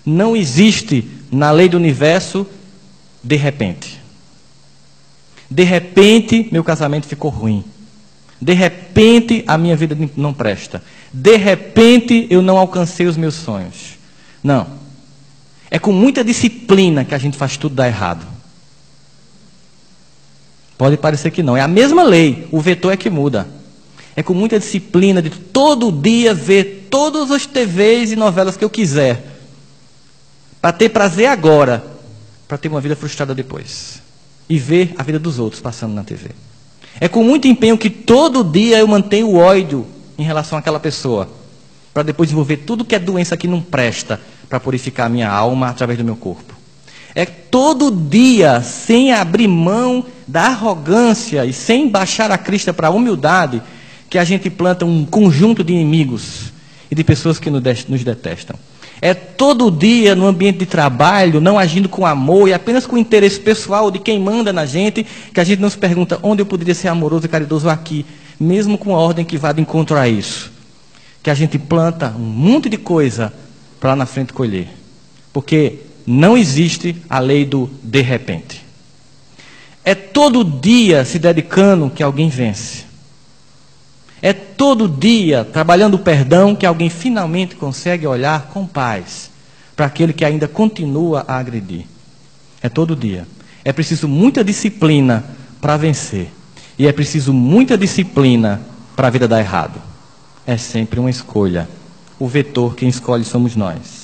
Não existe na lei do universo de repente. De repente, meu casamento ficou ruim. De repente, a minha vida não presta. De repente, eu não alcancei os meus sonhos. Não. É com muita disciplina que a gente faz tudo dar errado. Pode parecer que não. É a mesma lei. O vetor é que muda. É com muita disciplina de todo dia ver todas as TVs e novelas que eu quiser. Para ter prazer agora. Para ter uma vida frustrada depois. E ver a vida dos outros passando na TV. É com muito empenho que todo dia eu mantenho o ódio em relação àquela pessoa. Para depois desenvolver tudo que é doença que não presta. Para purificar a minha alma através do meu corpo. É todo dia, sem abrir mão da arrogância e sem baixar a crista para a humildade, que a gente planta um conjunto de inimigos e de pessoas que nos detestam. É todo dia no ambiente de trabalho, não agindo com amor e apenas com interesse pessoal de quem manda na gente, que a gente não se pergunta onde eu poderia ser amoroso e caridoso aqui, mesmo com a ordem que vá de encontro a isso. Que a gente planta um monte de coisa para lá na frente colher. Porque não existe a lei do de repente. É todo dia se dedicando que alguém vence. É todo dia trabalhando o perdão que alguém finalmente consegue olhar com paz para aquele que ainda continua a agredir. É todo dia. É preciso muita disciplina para vencer. E é preciso muita disciplina para a vida dar errado. É sempre uma escolha. O vetor quem escolhe somos nós.